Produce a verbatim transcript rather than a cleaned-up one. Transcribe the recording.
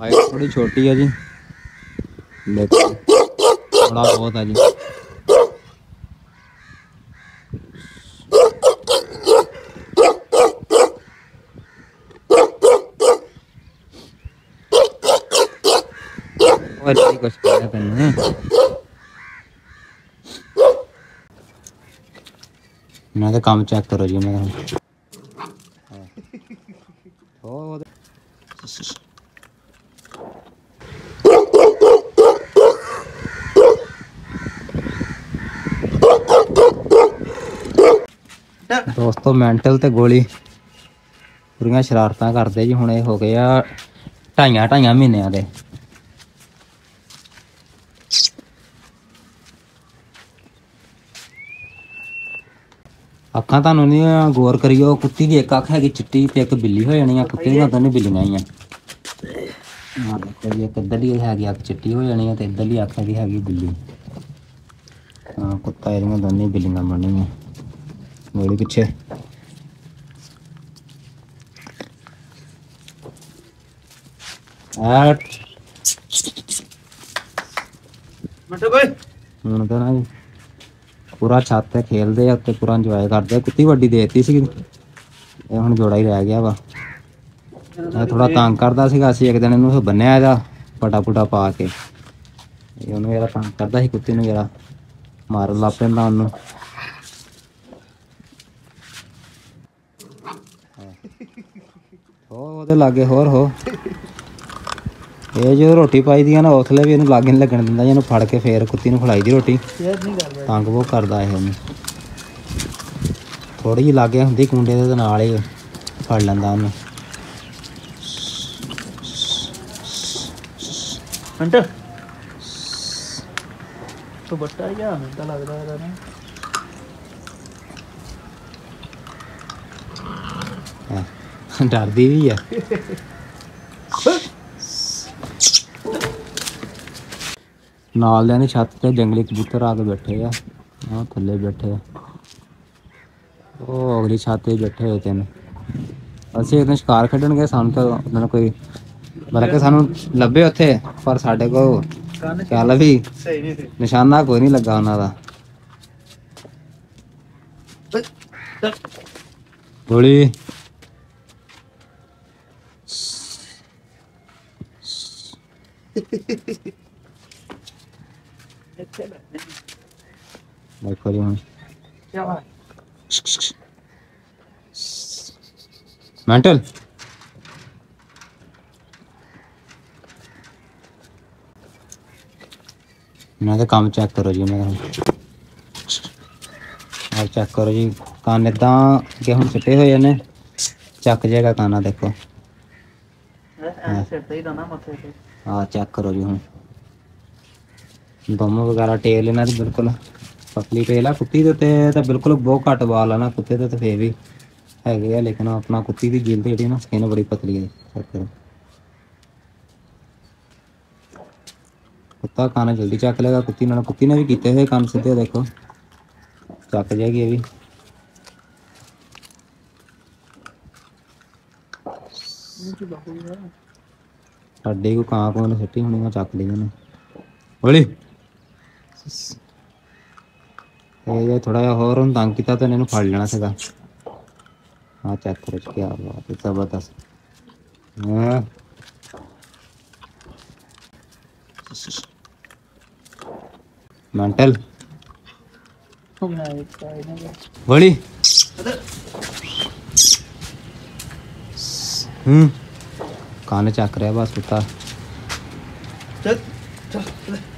Height थोड़ी छोटी है जी, देखो थोड़ा बहुत है जी। और नहीं कुछ कहना तेने। मैं तो काम चेक करो जी मैं दोस्तों मैंटल ते गोली पूरी शरारतां करते जी। हुण ये हो गए आ ढाइया ढाइया महीनों के। अक्खां तुहानूं नहीं गौर करियो, कुत्ती की एक अख हैगी चिट्टी ते एक बिल्ली हो जानी है। कुत्ते दियां दोनों बिल्लियां ही आ। देखो जी एक इधरली हैगी अख चिट्टी हो जानी है, तो इधरली अख हैगी हैगी बिल्ली। हाँ कुत्ता एरिया दोनों बिल्लियां बनी है। गोली पिछे हूँ तो ना जी पूरा छत ते खेलते उत्ते पूरा इंजॉय करते। कुत्ती वड्डी देती सी, ये हुण जोड़ा ही रह गया वा। मैं थोड़ा तंग करता सीगा, असीं एक दिन इहनूं बन्निया ਇਹਦਾ पटा पुटा पा के। ਉਹਨੂੰ ਜਿਹੜਾ तंग करता ਸੀ कुत्ती ਨੂੰ ਜਿਹੜਾ मारन ਲੱਗ ਪੈਂਦਾ ਉਹਨੂੰ। हो ਉਹਦੇ ਲਾਗੇ ਹੋਰ हो ਇਹ जो रोटी पाई दी है ना उसले भी ਇਹਨੂੰ लागे नहीं लगन दिंदा। ਇਹਨੂੰ फड़ के फिर कुत्ती ਨੂੰ खिलाई दी रोटी। तंग बहुत करदा ਇਹ ਉਹਨੂੰ। थोड़ी जी लागे हुंदी कुंडे दे नाल ही फड़ लैंदा ਉਹਨੂੰ। अंटर तो बट्टा ही आ मिलता लगदा है ना। डरदी भी है। नाल दे छत ते जंगली कबूतर आके बैठे आ, हाँ थल्ले बैठे आ। वो अगली छत पे बैठे हुए तीन। असीं एक दिन शिकार खेडन गए, सानूं तो उन्होंने कोई बल्कि सानूं लभे उत्थे, पर साडे को चल भी निशाना कोई नहीं लगा उन्हां दा। गोली देखो जी हुण मेंटल मैं तो काम चेक करो जी। मैं आप चेक करो जी कान इदा कि हम चिट्टे हुए ने चक जाएगा काना देखो। हाँ चेक करो जी हूँ दोनों वगैरह टेल इन्हों की बिल्कुल पतली टेल है। कुत्ती के उत्ते तो बिल्कुल बहुत घट बाल है ना, कुत्ते तो फिर भी है, लेकिन अपना कुत्ती की गिल जी ना स्किन बड़ी पतली है। कुत्ता कान जल्दी चक लेगा, कुत्ती ने कुत्ती ने भी किए हुए कान सीधे देखो चक जाएगी ये भी। साढ़े को कां को ने सिटी होनी चक ली उन्हें बोली। ये थोड़ा जिहा होर हुण तंग किया तो इन्होंने फड़ लेना सीगा। हाँ चेक करो क्या बात है, जबरदस्त। हाँ मेंटल बोली हम्म कान चक रहा बस कुत्ता।